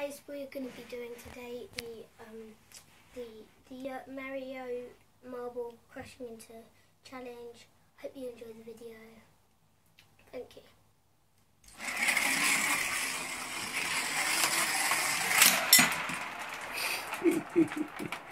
guys, we're going to be doing today the Mario marble crashing into challenge. Hope you enjoy the video. Thank you.